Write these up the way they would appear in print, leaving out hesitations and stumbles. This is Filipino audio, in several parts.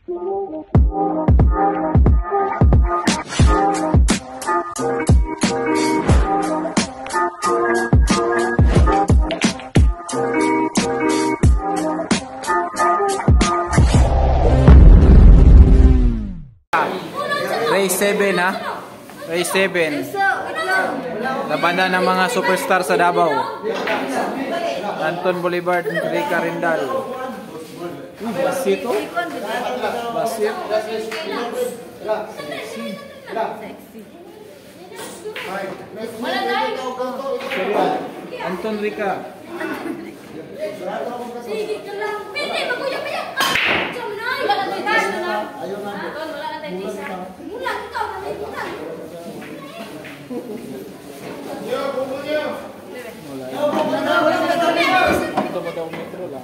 Race 7 ha? Race 7. Labanan ng mga superstar sa Davao. Anton Bolivar, Rica Rindal. Basito? Basit? Anton Rica. Sige ka lang. Pwede, maguyak-uyak ka. Wala na tayo tayo na. Wala na tayo tayo. Mula, ikaw na tayo tayo. Yo, bumo niyo. Ito ba daw metro lang?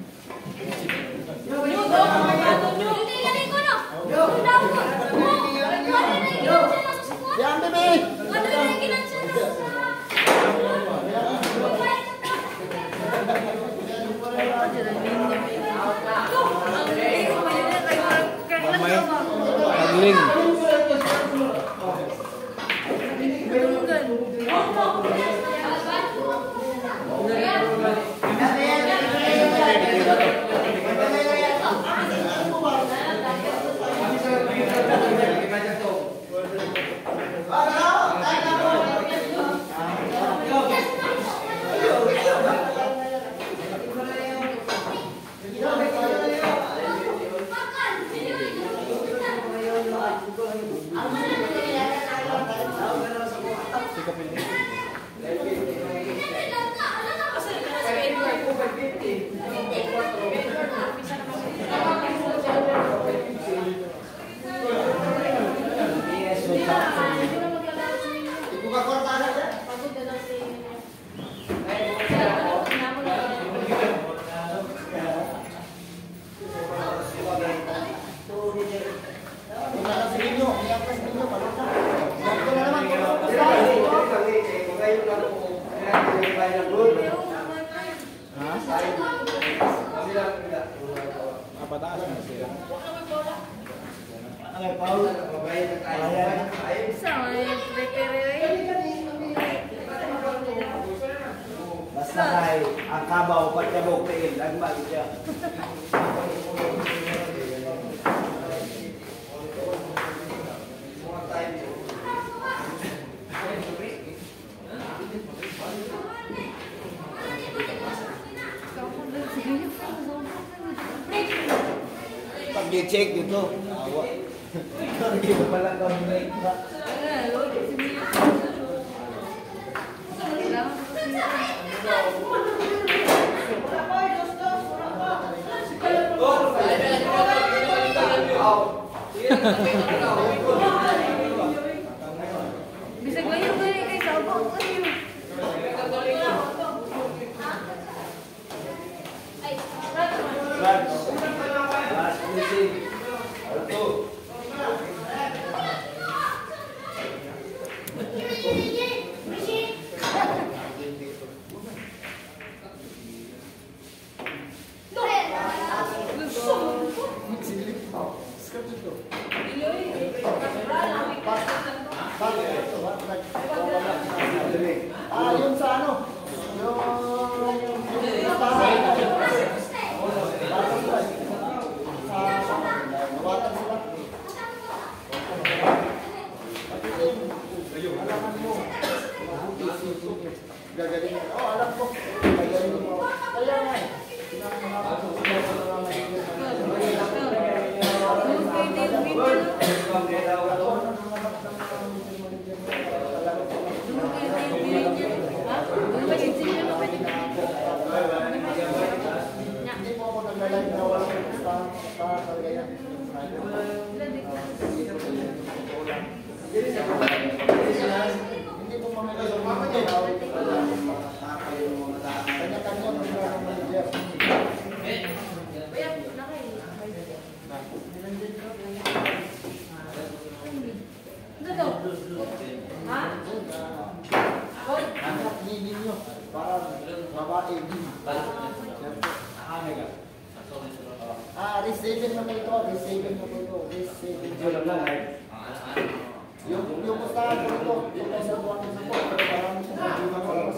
Hindi ka rin ko, no? Ang daw ko. Wala na yung kinansya na sa sukuan. Yan, bebe. Wala na yung kinansya na sa... Pagling. Pataas na sila. Basta kay ang kabaw pagkabok tiin lagma siya. Pag-check dito. Awa. Dito pala kami na. Bisag ba yung gani kay sabong kayo? Yun sa ano? Gagaling. Oh, alam ko. Gagaling mo. Kaya nga. Hindi mo ako naglalagay na walang sa Cagayan. Hindi po mamagay yung mga tawag ko pala. Kanya-kanya mo yung manager. Anak ninyo para babae din. Receive na po ito, base 7 po ito, base 7. Ito lang lang. Yung pustahan po ito, yung nasa buwan ko po, pero parang hindi makalabas.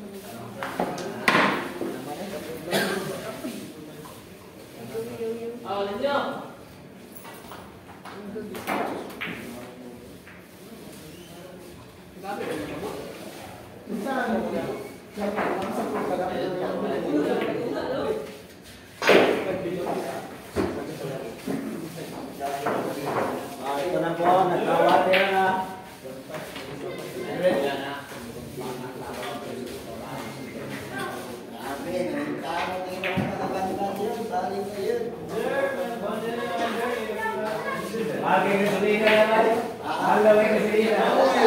Ito na po, nagkawater na. Lagi gasolina yan ay. Halaw ay gasolina.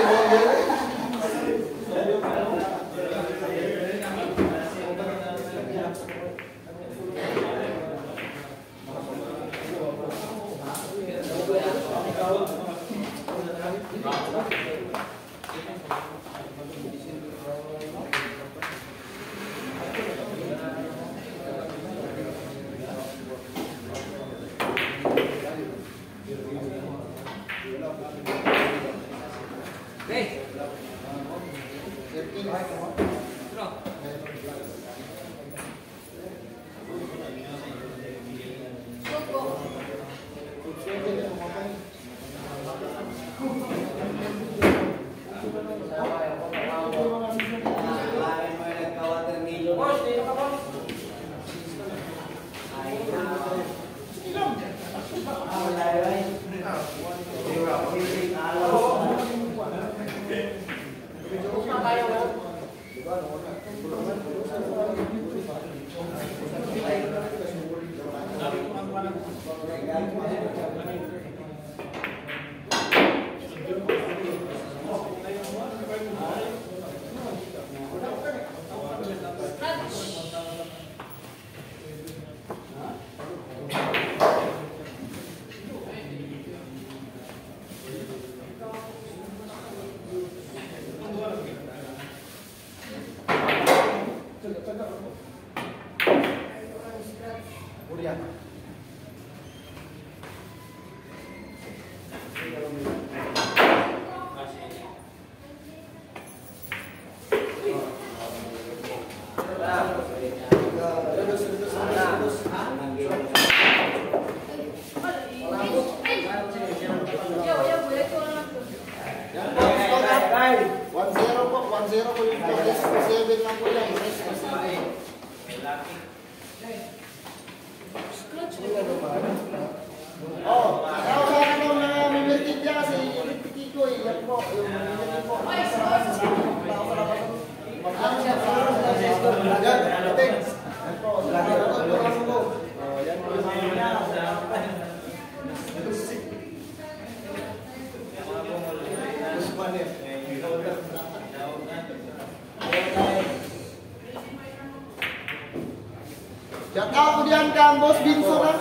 Jaka kemudian Kang Bos Binso kan?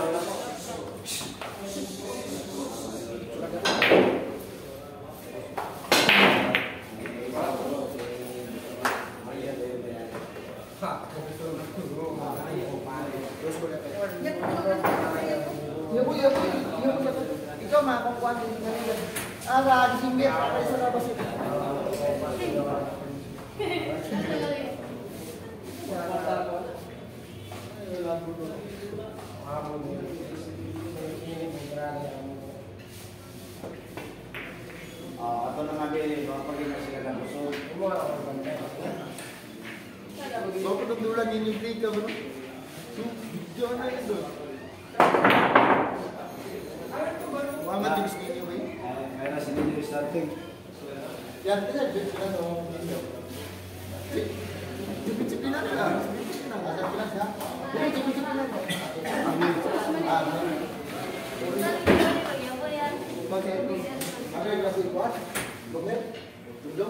Ikaw mah kung kuan din nila. Ara disimbit para sa labas ito. Ato na nga din, mapagin na sila ng busog. So pinagdulan yun yung break ka bro. So video na yun doon. Mga tips ninyo ba yun? Kaya na sila yung starting. Yan, pinag-break sila ng video. Disiplina na lang. Disiplina na. Disiplina siya. Disiplina na. Ada yang kasih kuat, duduk, duduk,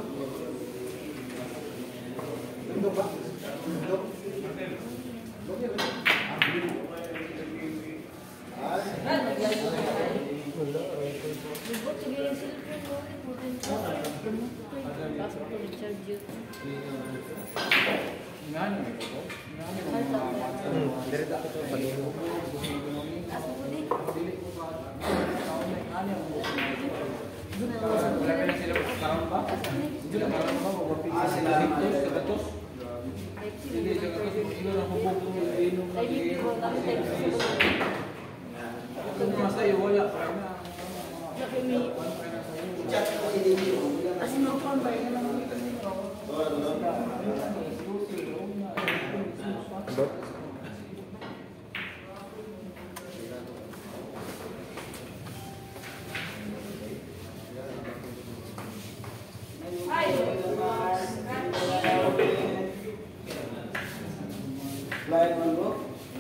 duduk, pak, duduk, duduk. Dari tak Wala ka na sila karon ba? Sila karon ba magpapisa sila dito sa gatos. Hindi sa gatos ilo na hubog mo inom na inom. Kung masayo wala pa na. Kasi mag-combine na lang. Flight man bro?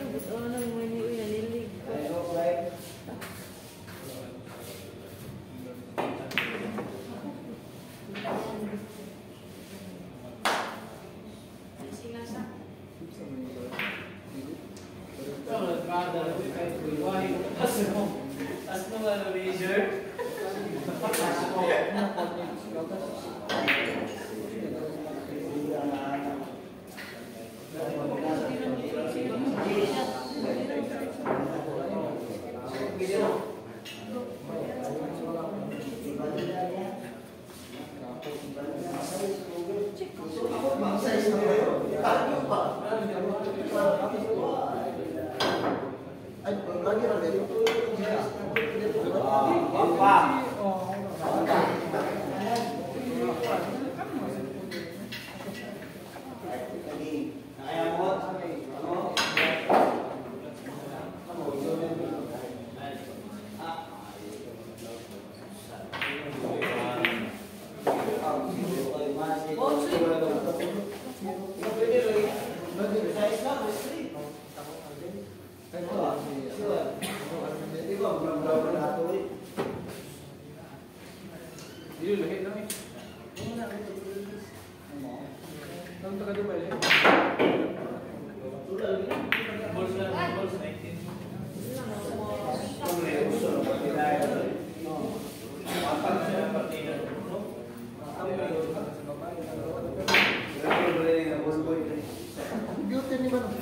Flight. Ay, lagi na dito. Dili lahit lang eh. Nang taga Dubai eh. Beauty ni Mano.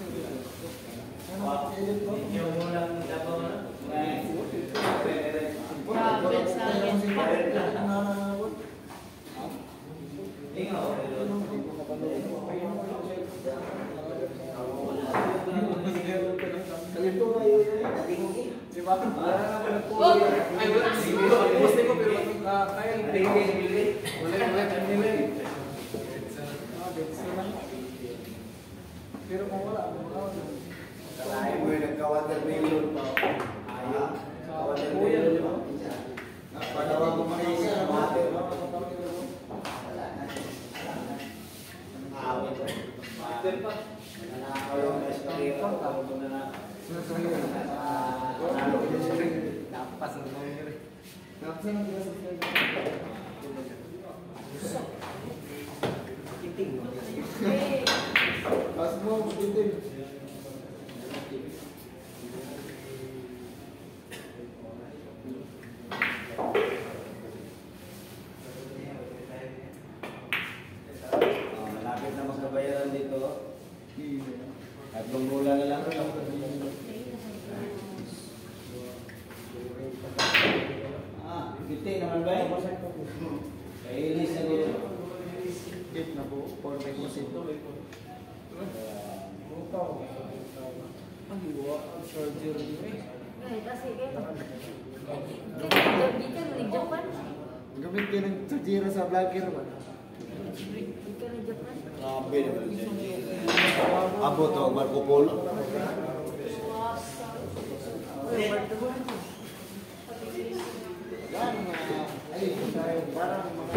Ay wala si post ko pero kaya hindi. Wala pinili. Pero kung wala, Kalahin mo yung nagka-watermelon pa. Ayaw. Watermelon pa. Padawa mo mga isa na water. Wala na. Awit pa. Water pa. Nanakaw yung eskalera. Tawag mo na na. Tapas na nangyari. Mas mo, bitin. Malapit na magkabayaran dito. Tatlong bulan na lang. Bitin naman ba? Kainis na dito. Bit na po, 4%. Ang iwa ang surgery eh. Gamit din ng Sujiro sa vlogger ba? Grabe naman siya. Abot o Marco Polo. Yan, ay, parang mga...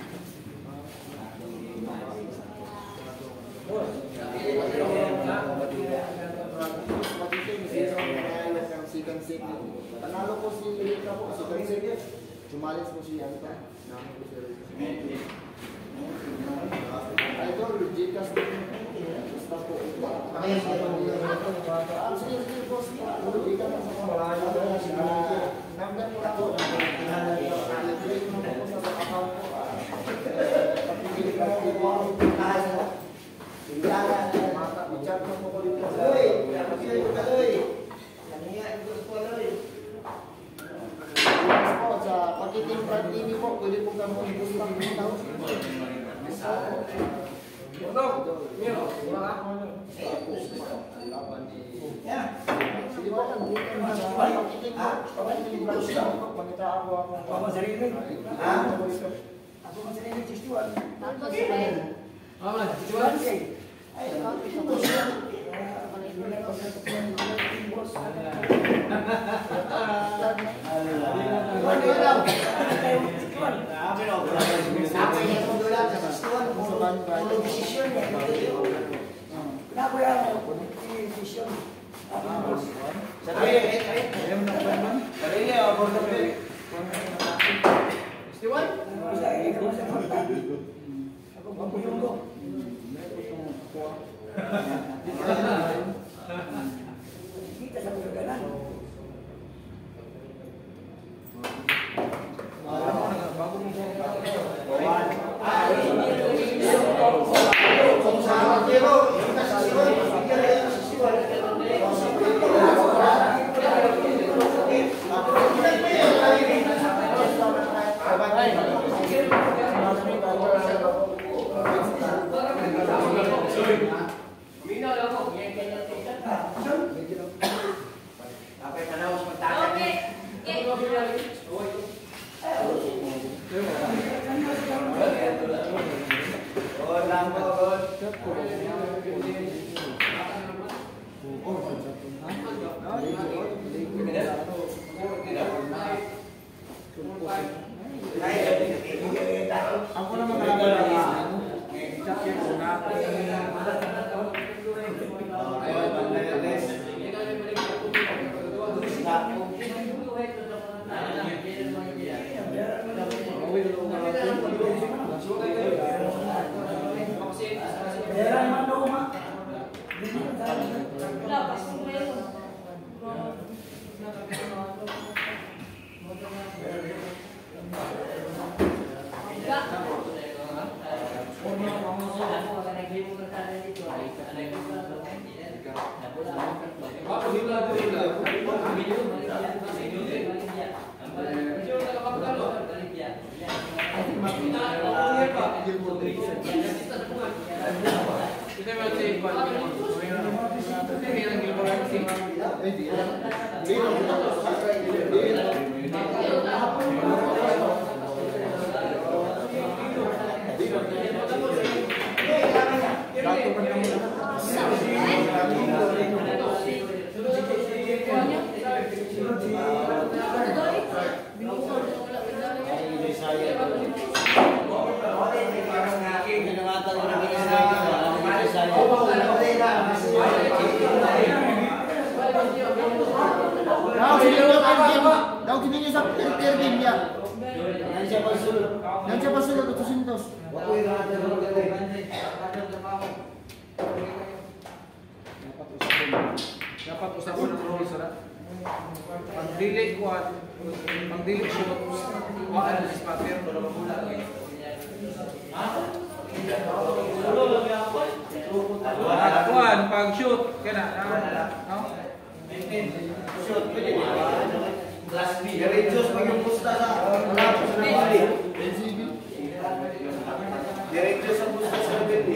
Panalo ko si Lita po, si Kansig. Jumalis po si Anta. Idol, Gcash din. Basta po. Sige, boss. Uwi ka na sa pamalayo. Number ko lang po. I-break mo po sa account ko. Papigil ka po. I-chat mo po dito. Uy! Uy! po, pwede po kami ibus lang ng tao. Miro, wala ka? Sige po. Pagkitaan ko ako. Ako sarili. Ha? Ako sarili, sistuan. Wala, sichuan? Ako naman kalaban. Daw kini sa per game niya. Yan siya pasulod 800. Dapat usapan ng rules na. Pag-delay quad, pag-delay shoot, wala na spatter. Quad, pag-shoot, kaya na. Shoot, pwede ba? Class B. Diretsos pag yung pusta sa malapit sa bali. Diretsos sa pusta sa bali.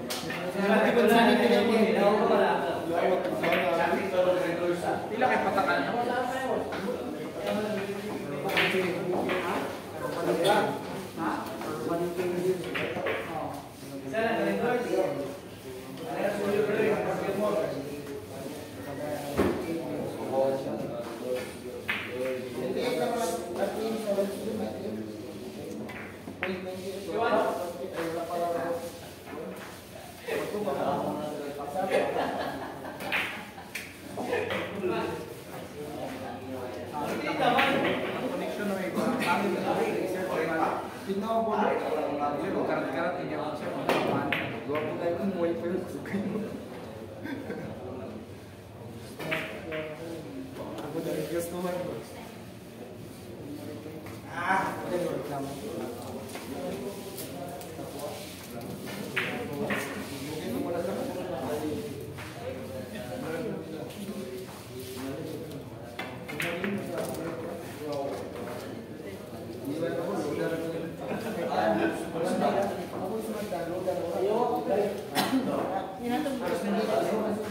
Pila kay patakan.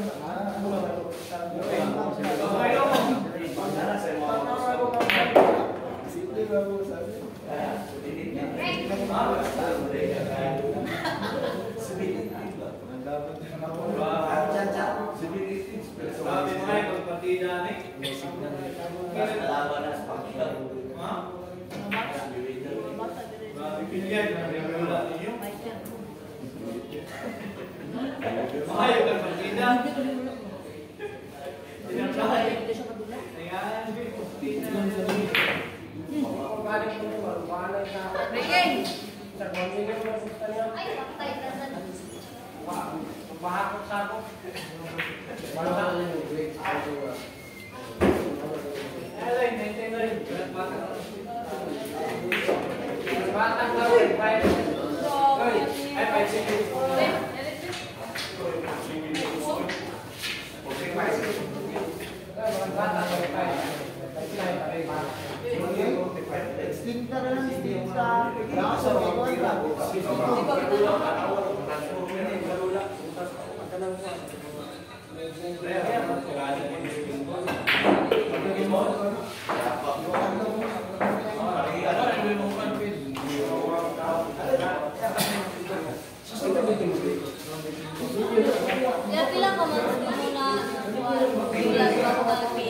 Ya bilang kamu muna bulan baru kalipin.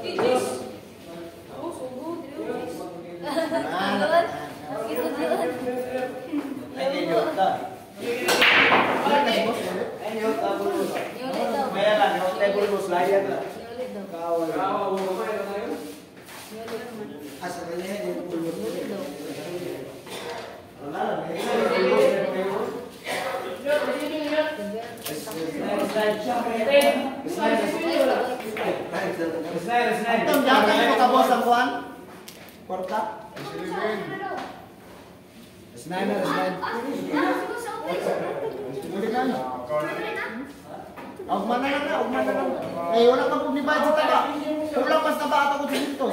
Titis. Oh, sungguh, Titis. Yun. Gitu, yun. Ay, yun ka. Ay, yun ka, bulbos. Yulit daw. Kaya lang, yung tayo bulbos, layan lang. Yulit daw. Kawal. Yulit naman. Asa ka niya, yung bulbos. Yulit daw. Wala lang, may bulbos. Itong dyan kayo makabos ang kuhan? Porta? Sniper. Muli na yun. Augman na lang. Eh, wala ka po ni budget ba? Kulang pas na ba ako dito?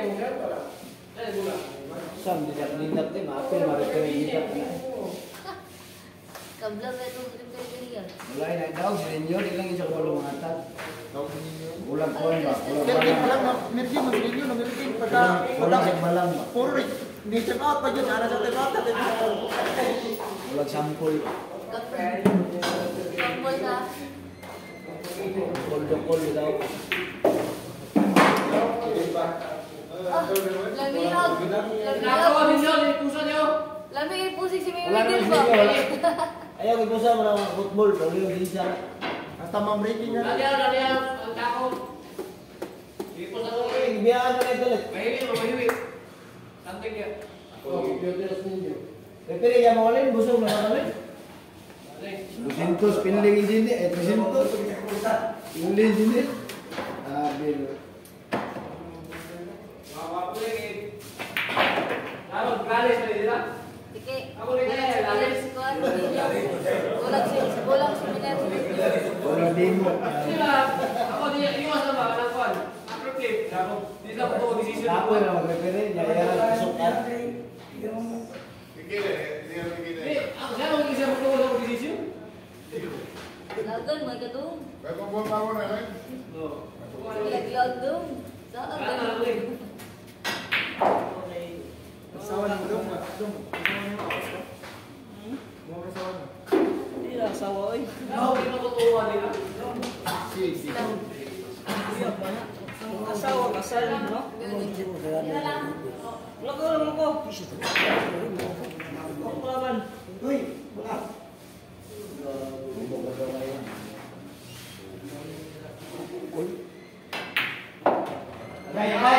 Sam, tidak nindap din. Maapil, marikarigitat na. Kablang na itong kaya. Mulai na daw, senior, ilang isang walong atad. Ulang ko ba? Mergi lang, mergi mo ninyo, mergi pagka Ulang sa balang ba? puro ni check out pa yun, ara sa check out Ulang sampul. Kampol na. Kol daw. Lamihag. Lamihag pusing si Mimi Wala na din yung ba? video, ayaw, ito sa mga football, pero yung bisa. hasta ma-breaking na. Ibiyaan na ito ulit. Pero yung mga ulit, busog na kami. 200 pinling sini, 300 pinling sini. Abil. Tike. Kulang si Miner. Wala din mo. Ako na mag-repere, yaya pasok at. Lagan, may kadung. Lag dong. Saan? Sawa ng dong, dong. Mo ka sawa. Iya, sawa oi. Si. Asawa kasal, no? Loko. Pengalaman. Uy, wala. Gaya.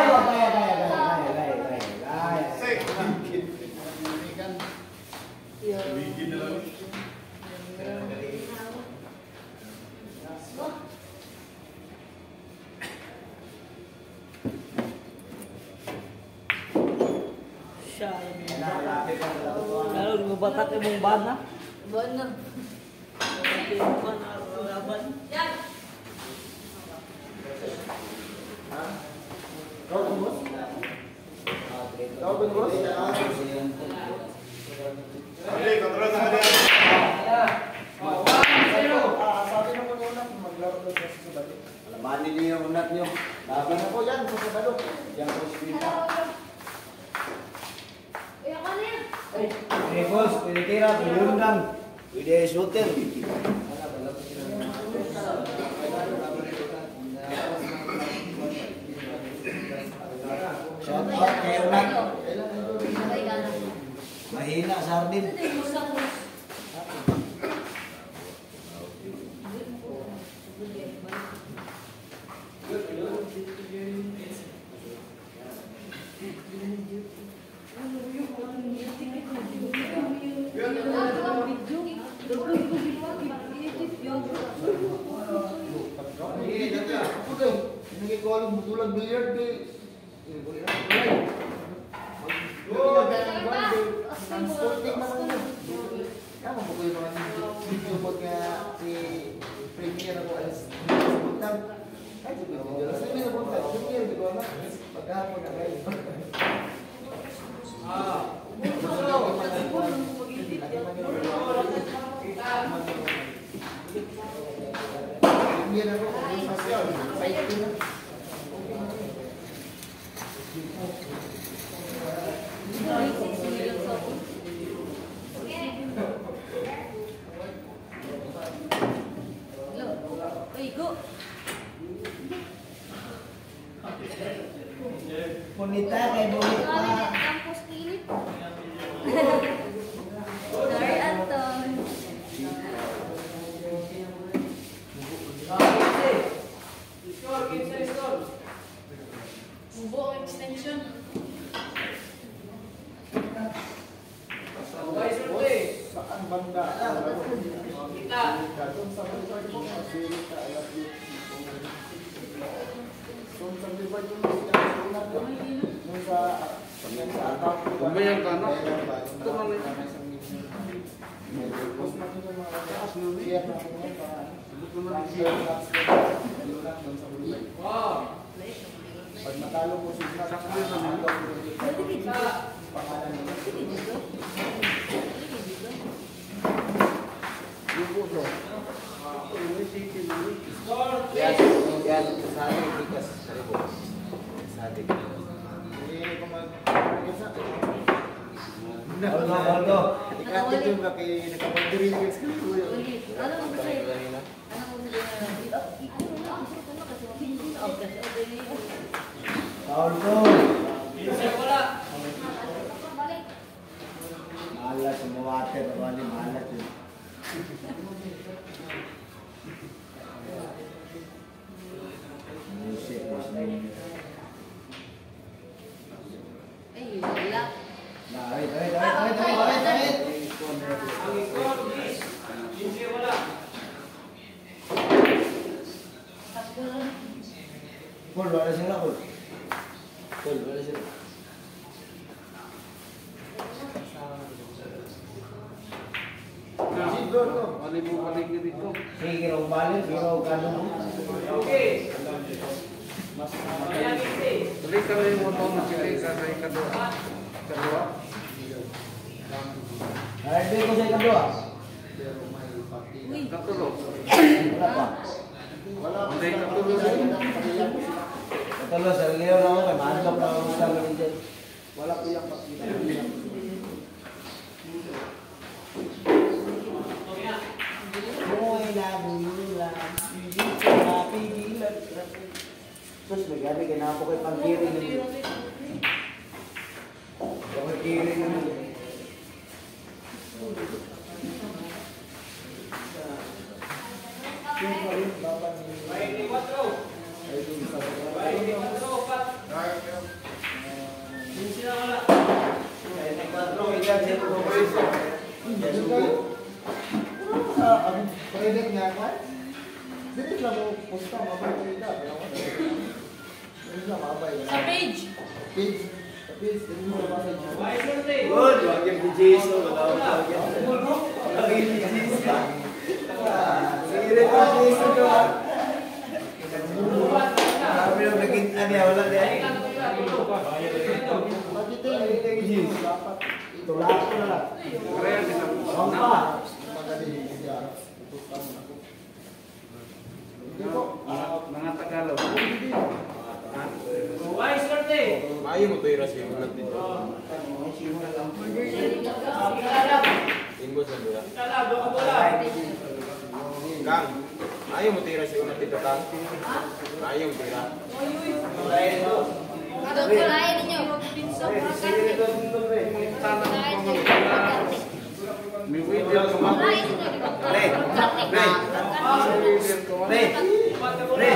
Siya. Lalo lumabatak yung bana. Bono. Laban. Kau ben bos? Sabi na mo muna maglaro doon sa sabado. Alamanin niyo yung unat niyo. Laban Ako yan sa sabado. yang hospital. Ako na yan. Eh, bos, pwede tira, pwede undang. Pwede shooter. Shout out kay Unat. Sabay ka na. Mahina, sardin. Ako daw, hindi ko alam butulang billiard di. Sporting naman yun. Kama mo ko yung mga video mo nga si Premier ako as sebutan. Ay, sebutan. Sabi na po, Premier, di ko na. Maghapon na kayo. Premier ako, fight ko na. Uy, go. Punita kay bulit pa. Campus Philip. Dari Anton. Bubo ang extension. Saan banda? Kita. Doon sa Boulevard mo, masirit ka, alam yun. Doon sa Boulevard mo, nung sa atap ko. Kumayan ka, no? Ito na lang. Tapos natin yung mga share na kung yan, para transfer, yun lang doon sa Boulevard. Wow. Pag natalo mo si Ignac, pangalan nila. Yung puso. Yan, yan. Sa atin, bigas. Sa atin. Hindi ko mag-isa. Aldo. Ikatid yung kaki nakapag-dirinig yung skill ko yun. Ano ang gusto yun? Ano ang gusto yun? Aldo. Wala. Malas yung water. Malas yun. Music was name. Ay, wala. Wait. Ang ikon is hindi wala. Paul, wala sila, Paul. Paul, wala sila. Balik mo balik dito. Sige, kung balik, pero ganun. Okay. Mas Balik ka rin mo ito na sila sa ikadua. Kadua. Hardy ko sa ikadua. Katulo. Wala pa. Hindi katulo rin. Katulo, sa ligaw na ako, kay manggap na ako sa galing dyan. Wala ko yung pakita. Mo'y nabulan, hindi ko mapigilan. Sus, nagani, kaya po kay pang-kiring yun. Pang-kiring yun. Yung pa rin, baba ni... Ay, dun sa... Pwede nga ka? Dinis lang mo pusta, mabay ko ito. Dinis lang mabay. Sa page. Page. Page, dinis mo ba sa Good, wag yung Jason, wala ko wag yung Jason. Sige rin ko Jason ko. Kami yung naging ano, wala din. Bakit yung Jason? Dapat itulak ko na lang. Kaya kita. Ang pa. Magaling. Itutan mo ako. Hindi po. Mga Tagalog. Maayo mo to iras yung ulat dito. Inggos na dula. Kang, ayaw mo tira si ulat dito, Kang. Ayaw mo tira. Ano kulayan ninyo? May video ko ma. Kulayan ninyo. Pre, pre, pre, pre.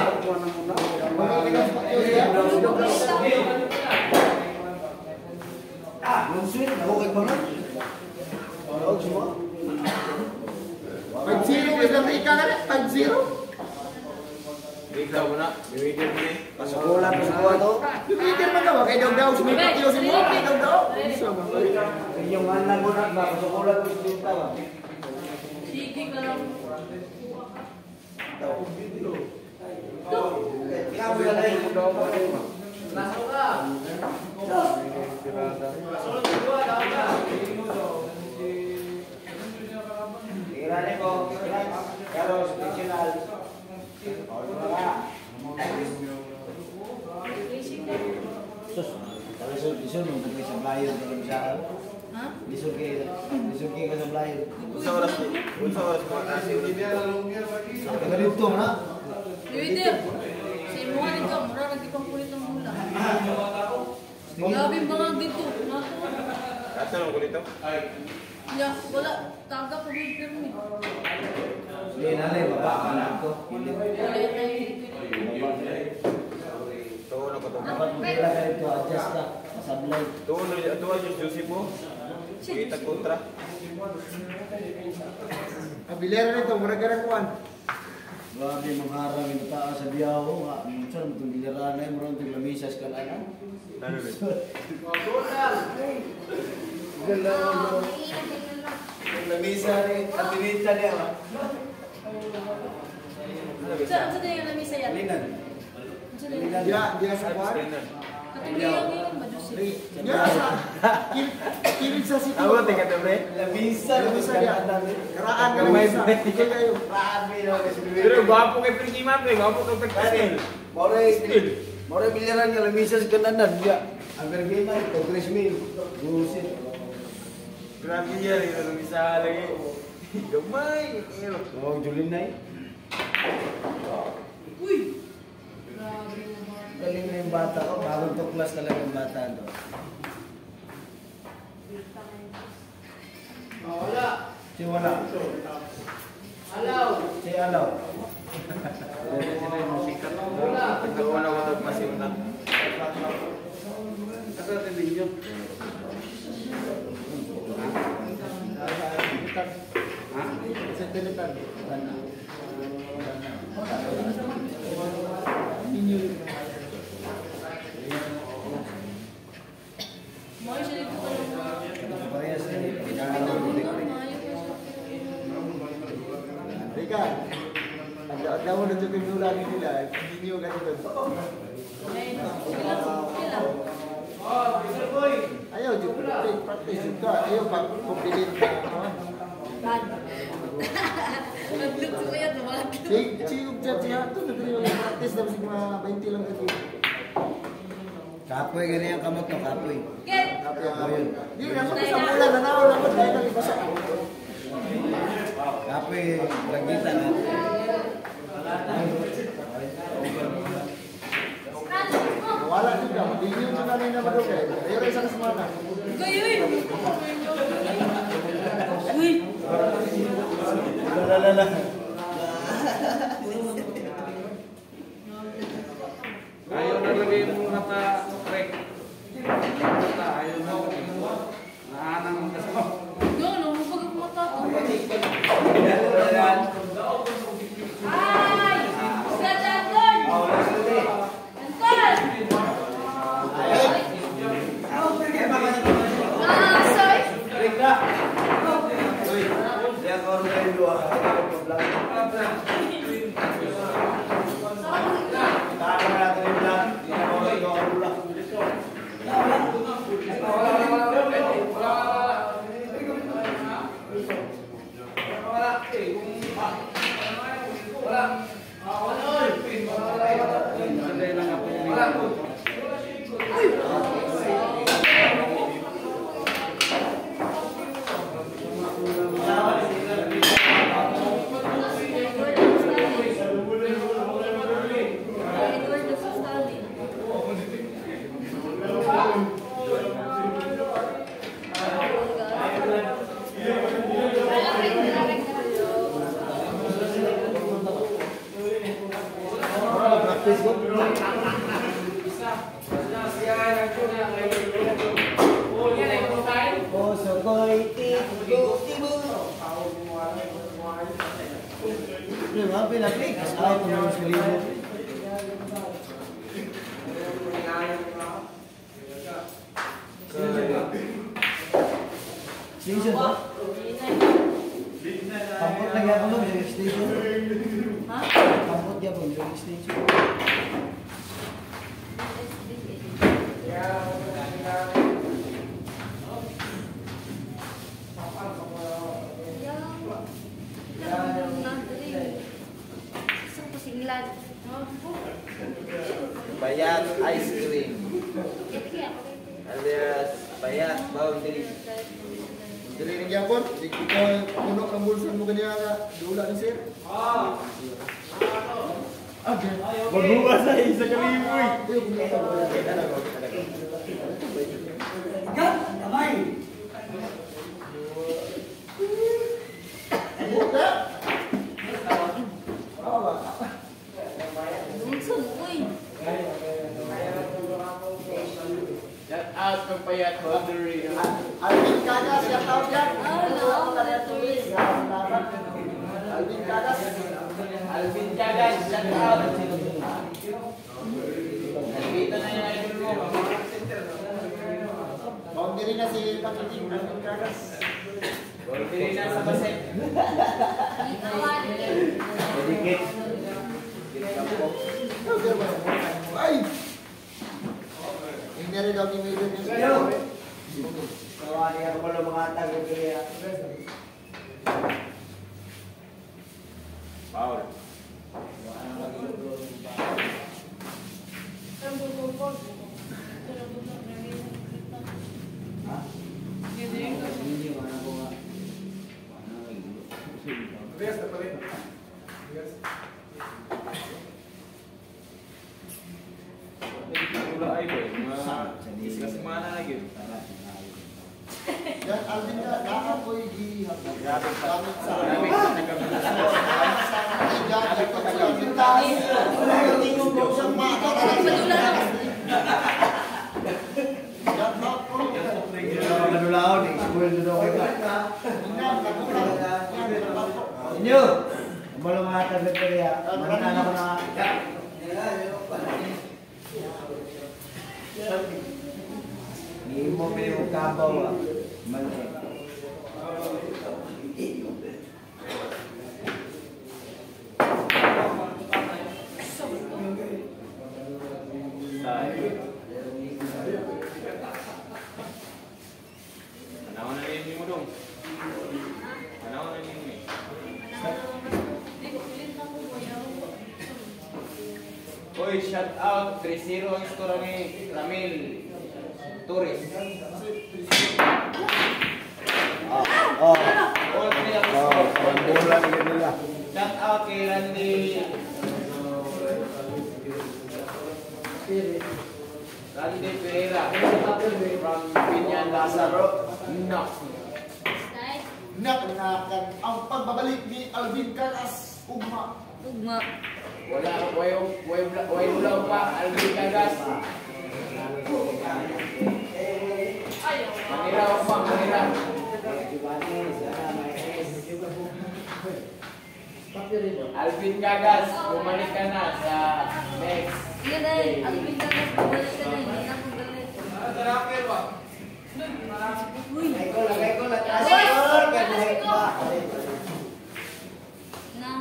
Lunswin, okay ba na? Parang semua. 5-0 is Amerika ka na? 5-0? Ikaw mo na, may video mo na. Pasukulan to. Bibigyan man daw, kay daw sumipat yun si mo, kay daw. Yung anak ko na ba, pasukulan to si Binta ba? Sige ka lang. Ikaw mo na rin. Tirane ko, pero special. Sus, lisod mo kay sa blayo dalam sa. Ha? Lisod kay ka sa blayo. Unsa oras mo kasi ulit dito. Tagalito na. Liwiter. Sa imuha nito, mura nagipang kulit ng hula. Tanong ko dito. Ya, wala. Tagap ko dito ni. Hindi na lang, baba ka na ako. Tuon ako to. Dapat mo kailangan ka dito, adjust ka. Sablay. Tuon yung Joseph mo. Kita kontra. Kabilera nito, murag ka kuan. Grabe mangharang yung taas sa biyaho nga. Minsan, itong giliranay mo rin itong lamisas ka lang. Ano rin? Yung lamisa rin, at tinita niya ba? Sa din yung lamisa yan. Linan. Dia sa kuan. Katinggihan yung majusi. Dia sa kirin sa sitio. Ako, tingkat na bre. Lamisa. Lamisa dia. Karaan ka lamisa. Ikaw kayo. Grabe naman kasi Pero gwapo kay Pringiman, pre. Gwapo kay Pringiman. Moray biliran nga lamisas ka na niya. Ang bergina, ito, 3 mil. Gusit. Grabe yan, ito nang isa lagi. Gamay. Oh, Julinay. Uy! Grabe naman. Galing na yung bata ko. Bagong tuklas talaga yung bata do. Wala. Si wala. Alaw. Si alaw. Sila yung sikat. Nagkauna ko ito masiuna. Ito natin video. Ha? Sa teletan. Mahal siya dito ka lang. Parehas na yun. Rika. Ada mo na dito yung lagi nila. Hindi niyo ganito. Ayaw, practice juga. Ayaw, pag-compilate na. Bad. Nag-look ko yan, tumalak. Si Ugjan siya ito. Nag-practice na kasi mga 20 lang kasi. Kapoy ganyan kamot no, kapoy. Get! Hindi, naman sa mula. Nanaw naman tayo nalibasa. Kapoy, ragita na. Wala juga. Hindi nyo juga na yung naman okay. Ayaw rin sa kasamana. Gayoy! Uy! Lalala. Ayaw na lagay yung mata, pre. Mata, ayaw na. Naanang ang kasama. No, no, mapag ako mata ko. Ay! Sila dyan doon! Anton! Ah, sorry! Dia kau dari dua. Oh, sokoy tibo. Belum apa lagi? Saya pun selibu. Station. Kampot lagi ako ng station. Ha? Kampot niya po yung station. Bayat ice cream. Alias bayat boundary. Jadi ini Japon, kita puno ang bulsa mo kanya dula ni sir. Okay. Magbukas sa isa kaliboy. out ng payat boundary. Alvin Cagas, shout out yan. Alvin Cagas. Alvin Cagas, shout out. Nandito na yung idol mo. Boundary na si Pakiting, Alvin Cagas. Boundary na sa baset. Sedikit. Ay! Hindi rin daw ni Maydon yung Kayo! Tawari ako pala mga tago kaya. Foul. Wala ay ba? Mga semana lagi. yan, Alvin ka, nakapoy gihap. Gamit sa Maraming Alvin Cagas. Wala yung tingong ko sa mata. Yan, bako. Manulaon, school doon ako ka. Yan, nakulang. Yan, bako. Inyo! Malo mga tago kaya. Manana ko na. Hindi mo pinimong kabaw ah. Mali. Tanawan na rin mo dong. Tanawan na rin mo. Oy, shout out 3-0 ang score ni Ramil Torres. Oh. All three ang Oh, score. bola ni kanila. Shout out kay Randy Pereira from Binyan Lazaro. No. Nakanakan ang pagbabalik ni Alvin Cagas. Ugma. Wala way ulang pa Alvin Cagas. Manira pa, manira. Alvin Cagas, bumalik ka na sa next. Yan ay, Alvin Cagas, bumalik ka na, hindi na ako galit. Uy, Ikaw lang. na.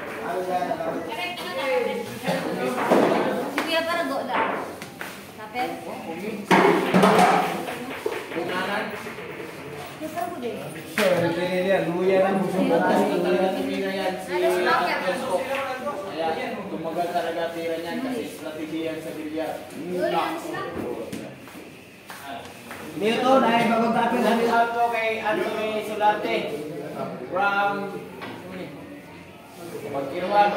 Si Kuya para go lang. Kapit? Bunanan. Kuya para go din. Sorry, pinili. Luya lang. Ito talaga tumira yan si Josko. Kaya tumagal talaga tira niyan kasi strategy yan sa bilyar. Uy, ano sila? Newton, ay bagong tapin. Shout out po kay Anthony Solate from Pagkiruan.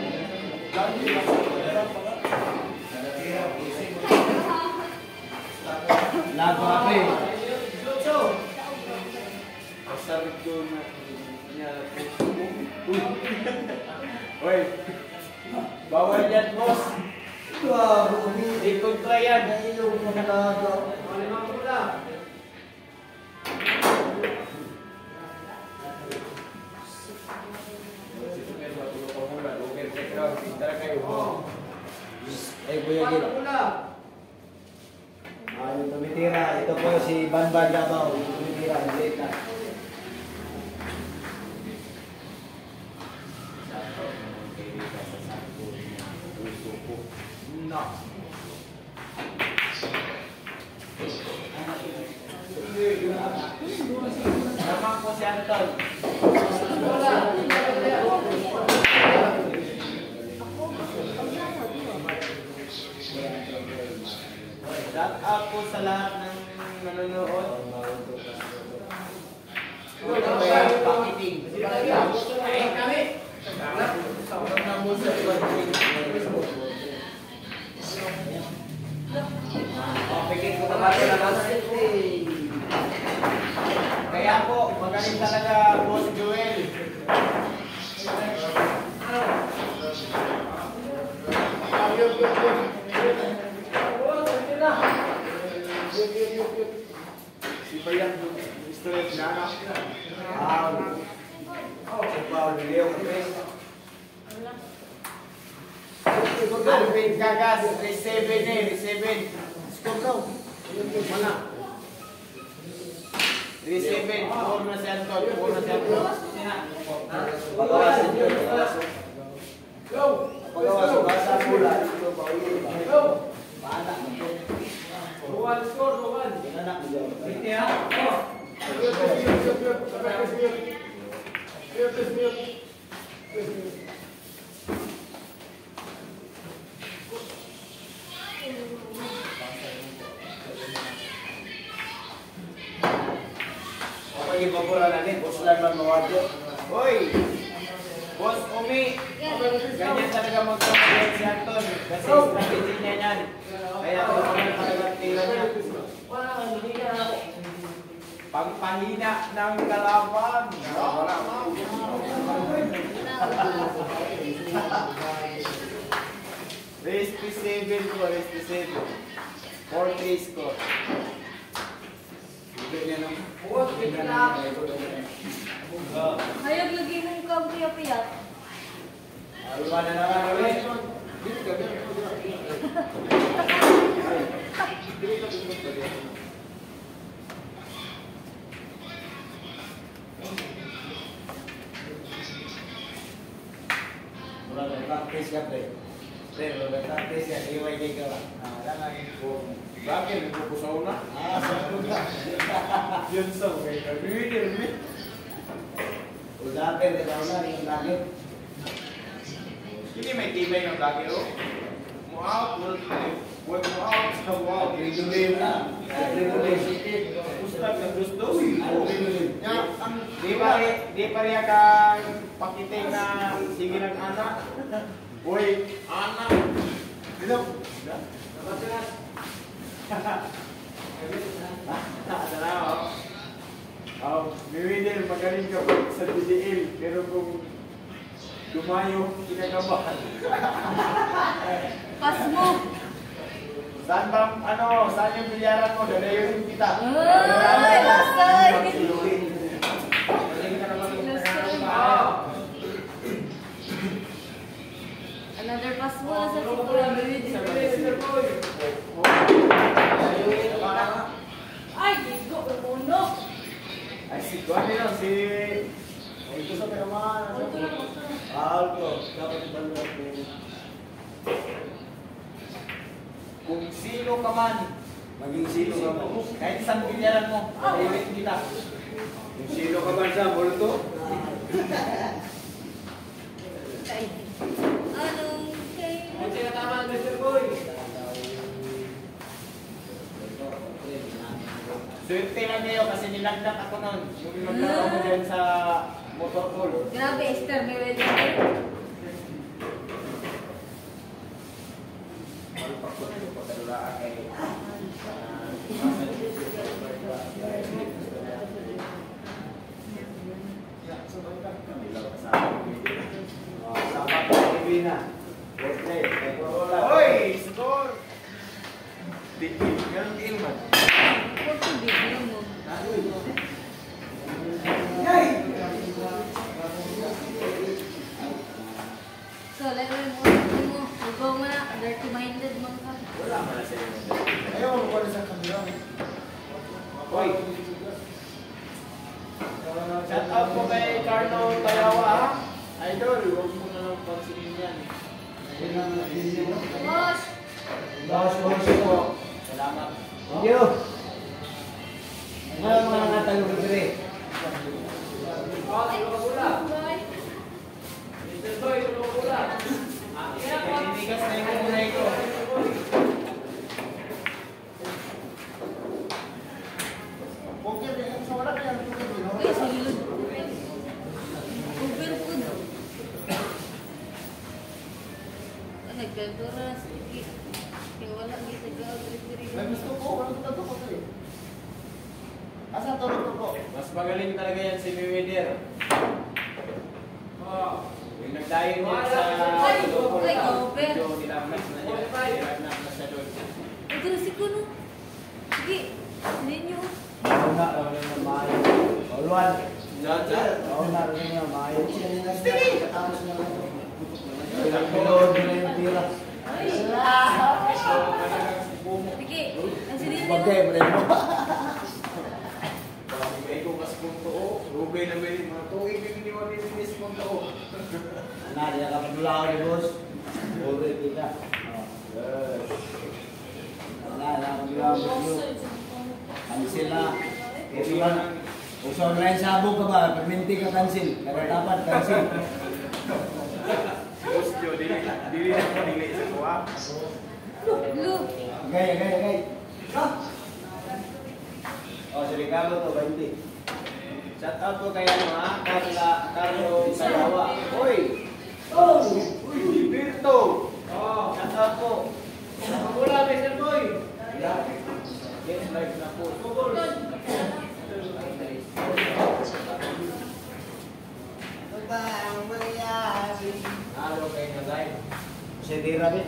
Lago apa eh? Sabi ko na niya. Uy. Bawal yan, boss. Wow, Di kontra yan. yung mga lago. Eh, Kuya Gil. Yung tumitira, ito po si Banban Davao. Yung tumitira, Zeta. No. Naman po si Anton. Shout out po sa lahat ng nanonood. Pakiting. Kami. Pagkit ko naman sa labas. Kaya po, magaling talaga Boss Joel. Si Bayan, straight na anak. Si Paul, Leo, Chris. Alvin Gagas, receive eh, receive. Score daw. Mana? Receive, score na si Anton, score na si Anton. Pagawasan yun, pagawasan. Pagawasan, basa pula. Ito, paulit ba? Paana. Buwan score, buwan. Anak niyo. Ini ya. Apa yung baburan natin? Boss lang man mawadyo. Hoy! Boss Umi! Ganyan talaga magkakalit si Anton. Kasi strategy niya yan. Kaya kung naman talaga tira niya. Pagpahina ng kalaban. Race to 7 po, race to 7. 4-3 score. Hayag lagi mong kapiya-piyat. Aluan na naman ulit. Mula practice ka, pre. Pre, mula practice ka. Iway ka lang. Jangan ko. Bakit nagpupusaw na? Sabi ka. Yun sa mga kagawin. Udatin, ikaw na rin yung langit. Hindi may tibay ng lagi o. Mo-out, huwag mo-out sa wow. Rinulin na. Rinulin. Ustag na gusto. Rinulin. Di pa rin kang pakiting na sige ng anak. Uy, anak. Dito. Miwinil, magaling ka sa DDL, pero kung dumayo, kinakabahan. Pas mo. Saan ba, saan yung bilyaran mo? Dalayon kita. Ay, lasay. Magaling ka naman yung Another pass mo na sa Kuya Ay, gigo, uno. Ay, si Juan yun, si... Ito sa peraman. Alto. Dapat ibalot mo. Kung sino ka man, Maging sino ka mo. kahit isang bilyaran mo, dalayon kita. Kung sino ka man sa multo. Anong kay... Ang sinatama, Mr. Boy. Swerte lang niyo kasi nilagnak ako nun. Yung naglaro mo dyan sa motor pool. Grabe, Esther, may wedding. Sama ka ni Bina. Play. Hoy! Score! Dikit. Ganun ka-ilman. Huwag kong bibigyan mo. So, level mo. Huwag mo na. Dirty-minded mo ka. Wala mo na sa'yo. Ayaw mo pa sa kamera. Hoy! Shout out po kay Carlo Tayawa, ha? Idol, huwag mo na lang pansinin yan. Boss! Boss po. Salamat. Thank you. Ano mga natayo ko dire? Mr. Boy, tulong ko lang. Pininigas na yung kulay ko. Okay, sa wala kaya Uy, silod. Overfood. Nagkagura. Sige. Kaya wala kita ka-delivery. May gusto ko, wala ko to ko eh. Asa to ko? Mas magaling talaga yan si Mayweather. Yung nagdayo niya sa Ay, over. video, nilamas na niya. Nilamas na siya doon. Ito na si Kuno. Sige. Hindi nyo. Ako na ng maayo. Oluan. Jajan. Ako na rin ng maayo. Sige! Katapos na lang ito. Ilang pilood na yung tira. Sige. Ang sinili mo. Okay, pre mo. May ko mas punto o. Rugay na may mga tuig yung iniwan ni Miss punto o. Nah, dia akan pulang ni bos. Boleh tidak. Nah, akan pulang dulu. Kansil lah. Itu kan. Usah online sabuk ke ba? Perminti ke kansil. Kada dapat kansil. Bos jo dili na dili sa kuha. Lu. Gay. Oh, sering kamu tuh 20. Shout out tuh kayak mga Carlo Sayawa. Oi. Oh, uy, Birto. Oh, shout out po. Bola Mr. Boy. Yes, live na po. Halo kayo na live. Kasi di rabi.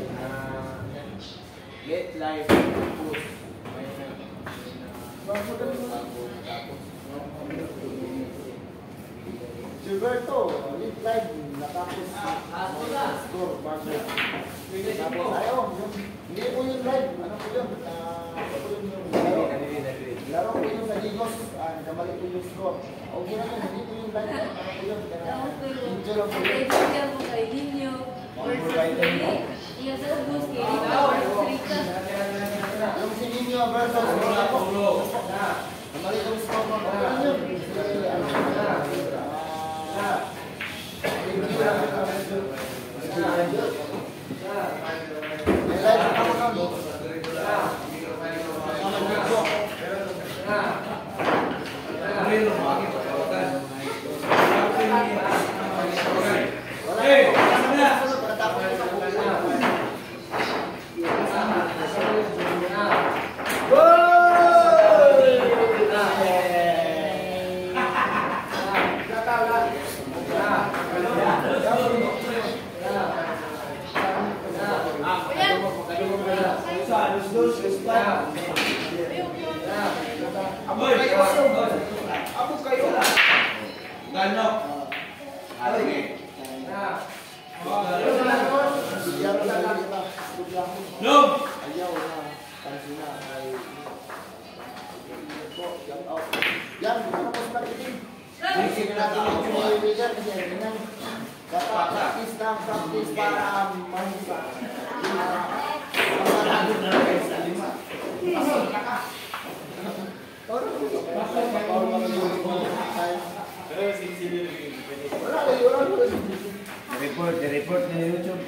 Get live post. Gilberto, lead live. Natapos score. Tapos ayaw. Hindi po yung live. Ano po yun? Ano po yung laro? Laro po yung sa Ligos. Kamali po yung score. Okay na yun. Hindi po yung live. Ano po yun? Injo lang po yun. Kaibigan mo kay Ninyo. Iya sa bus kay Rita. Yung si Nino versus kamali yung score mo. Ano yun? Practice para mahisa. Report na YouTube.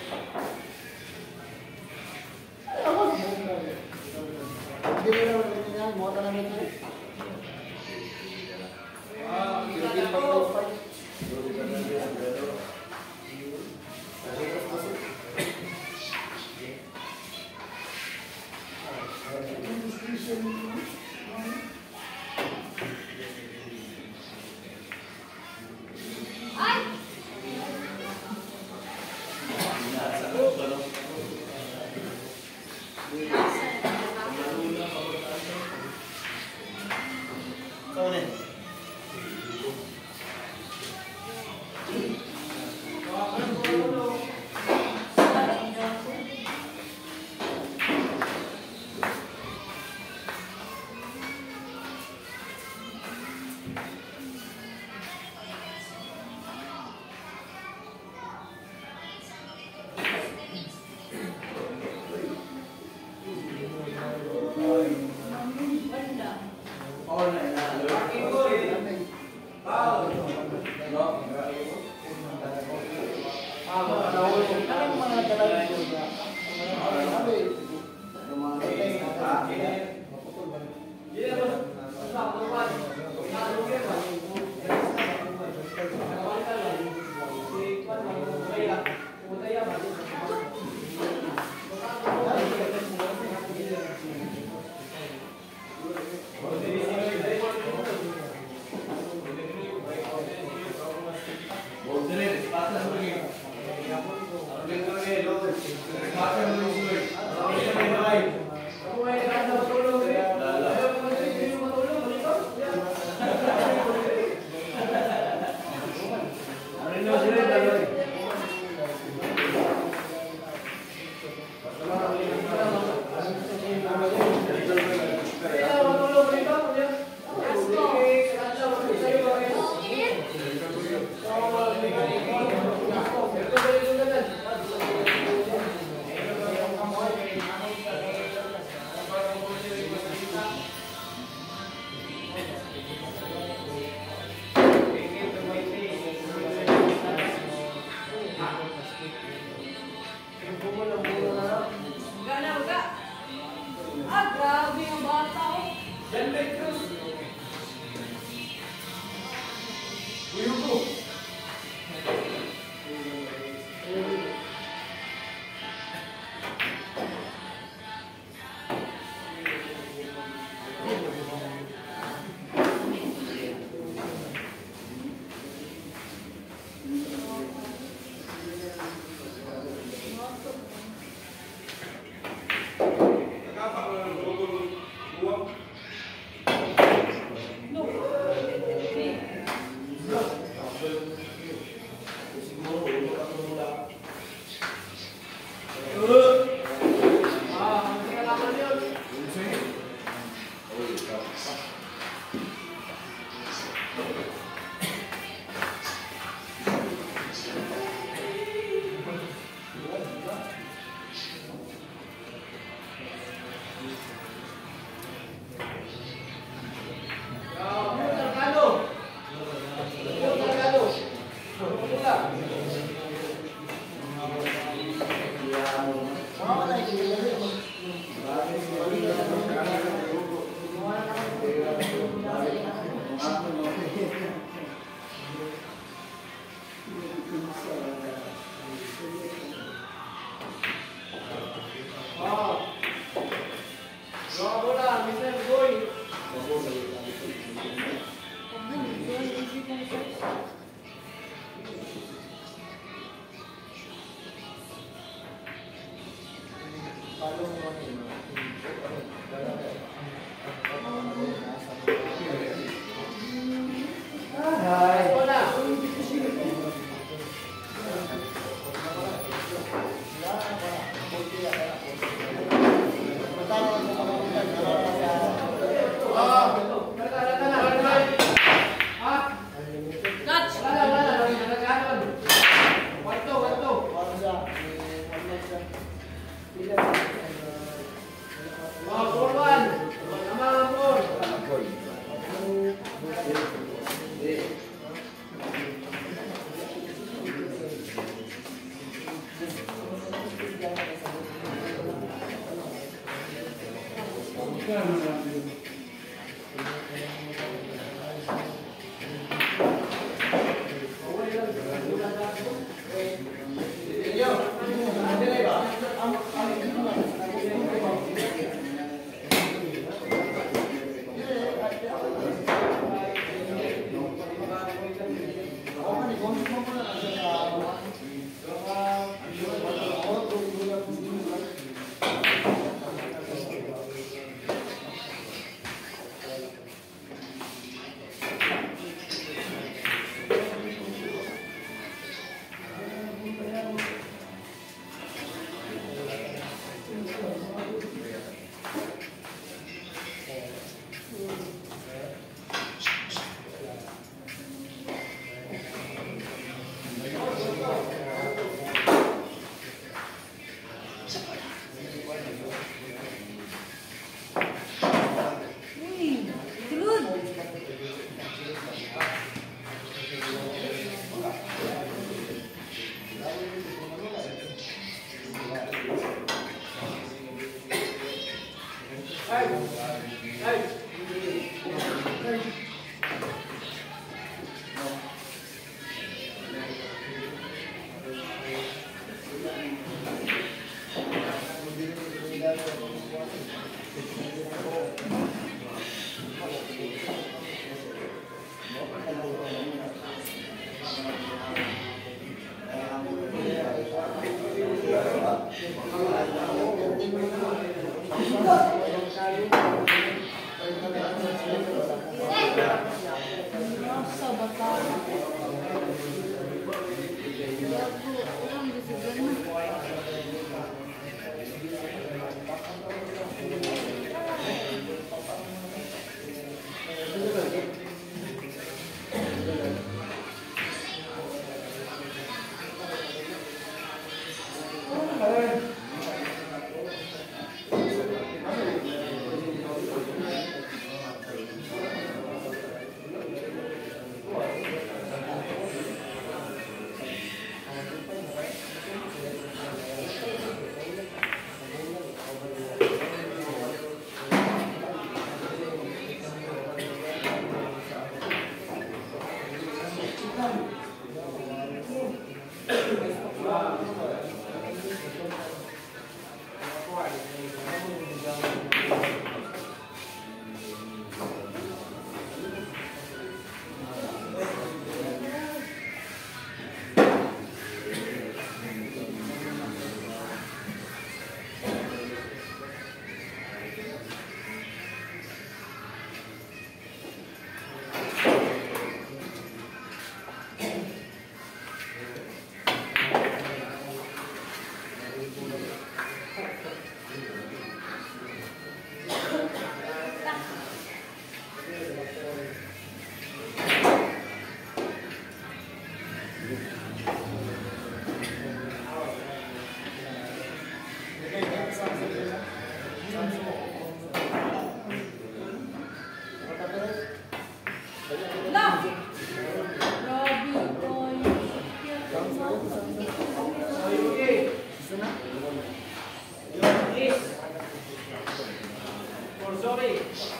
Sorry.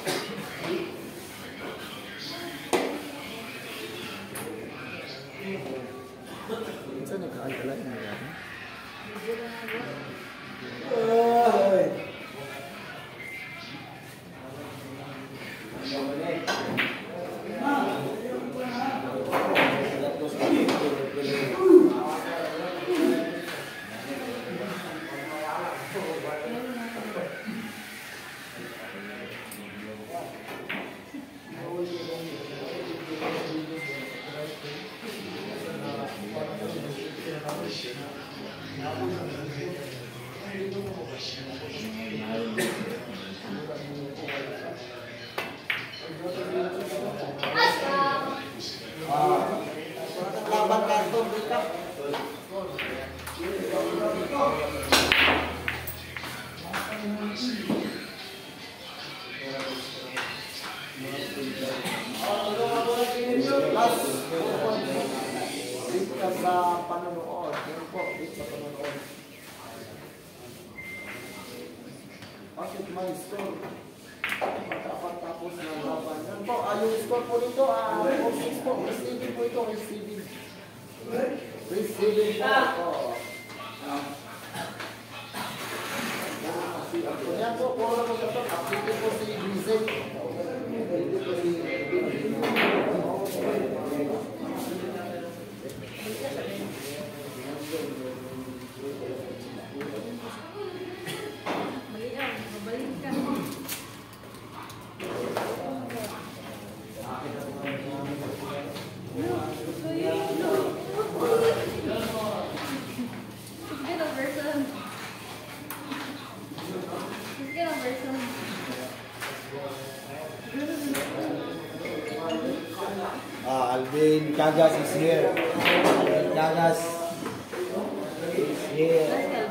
Minsan nagkaantala na yan. Laban kanto kita. Dito sa panonood. Yan po, dito sa panonood. Bakit may score? Tapos ng laban. Yan po, yung score po dito, 4-6 po. Receiving po ito, receiving. Receiving po. Yan po, puro na po ito. Update po si Grizel. Alvin Cagas is here. Alvin Cagas is here.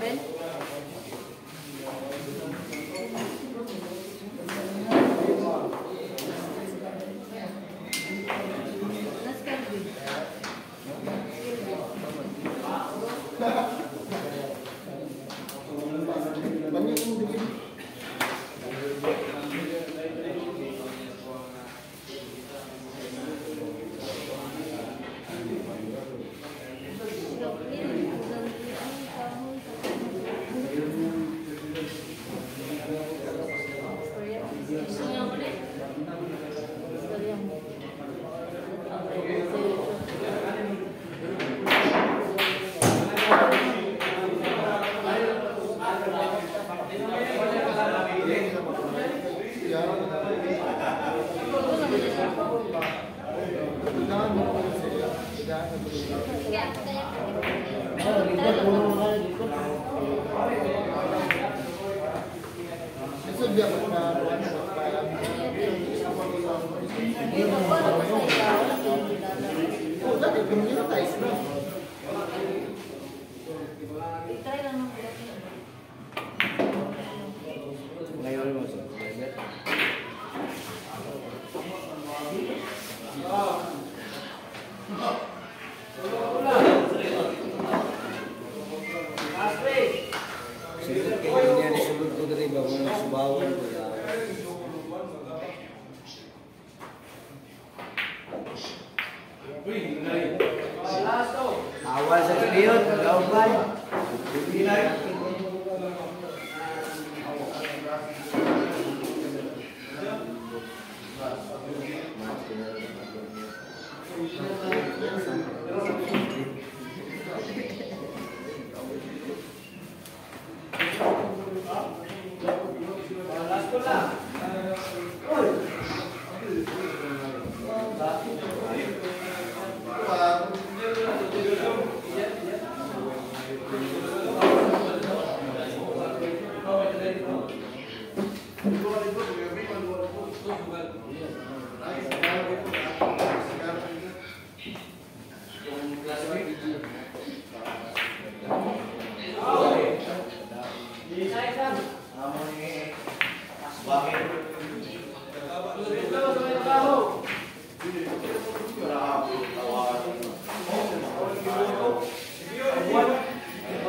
Awal sa kaliyon, kauban.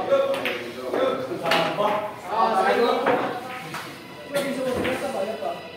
Pwede sa mga basta ba? Yan pa.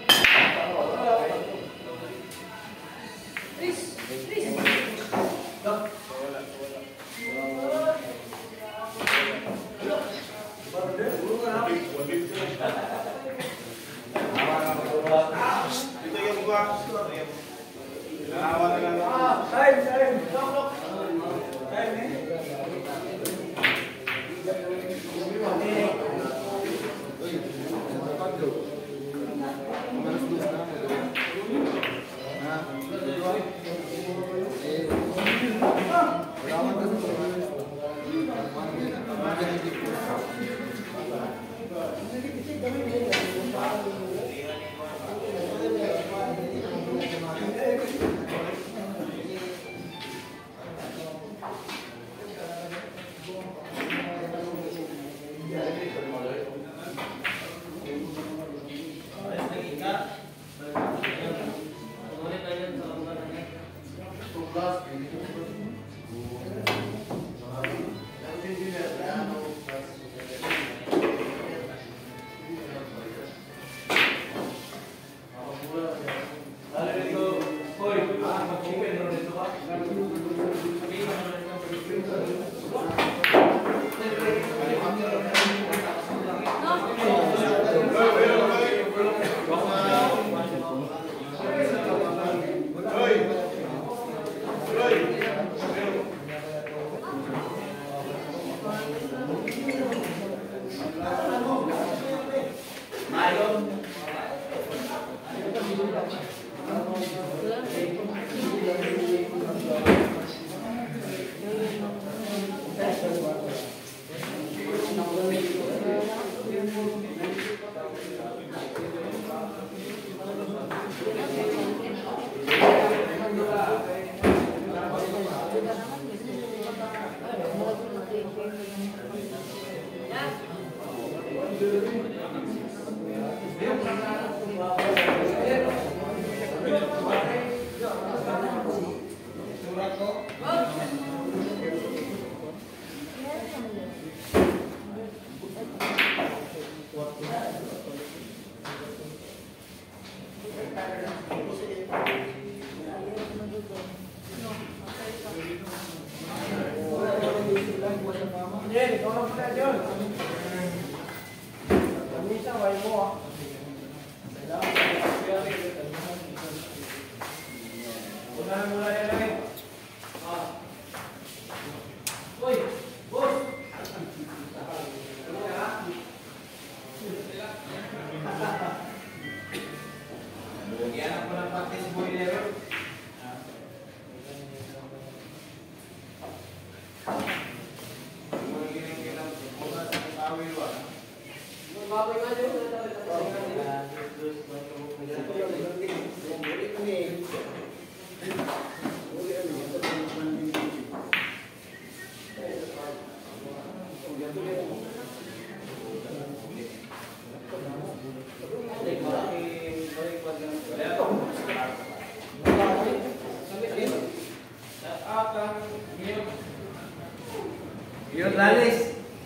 Yun, lalis.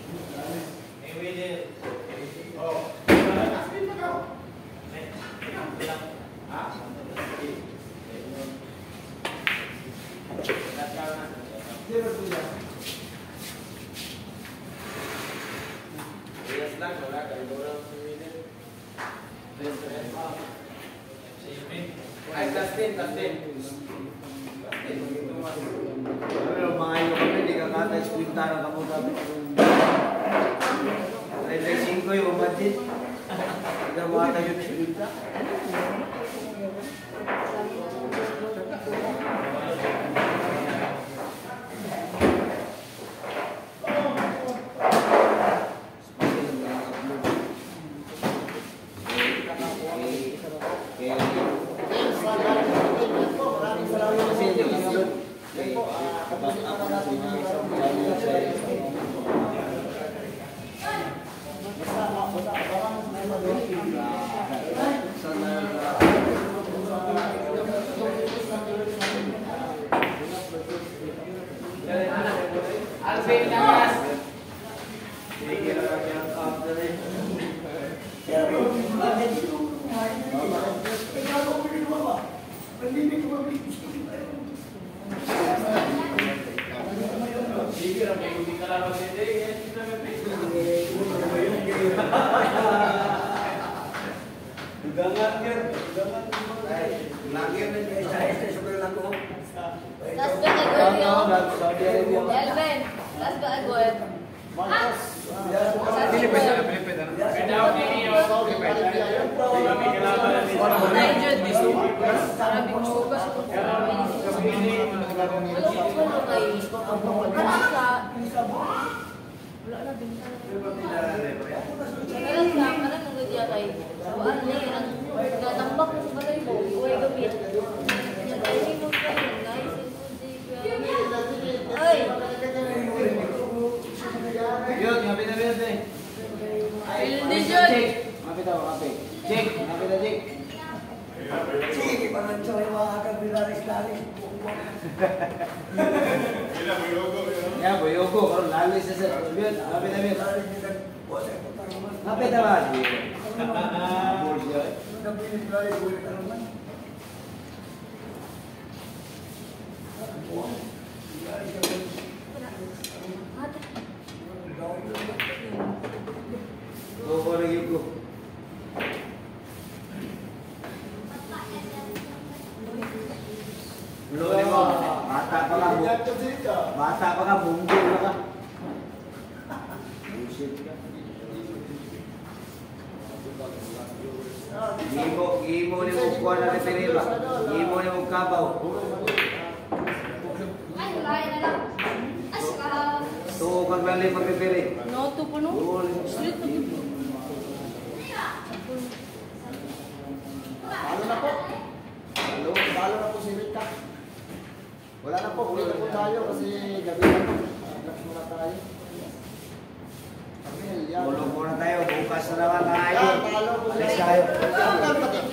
Ay, Dustin. Pero mga iyo kami, di ka kata iskwintaran ka mo kami. 35 yung budget. Hindi mo ata yung iskwinta. Ya, boyogo, kalau lalu sesat, biar apa namanya? Apa itu lagi? Go lagi go. Belum mo, bata pa ka, bunggil na ka. Bullshit ka. Gimo ni mo kuha na referira. Gimo ni mo kabaw. Ay, wala na lang. Aska. Tuo kang lali mag-referi. No, to puno. Sweet na dito. Balo na po si Rita. Wala na po, uwi na po tayo kasi gabi na po. Relax muna tayo. Tulog muna tayo, bukas na naman tayo. Talo po Alis tayo. siya.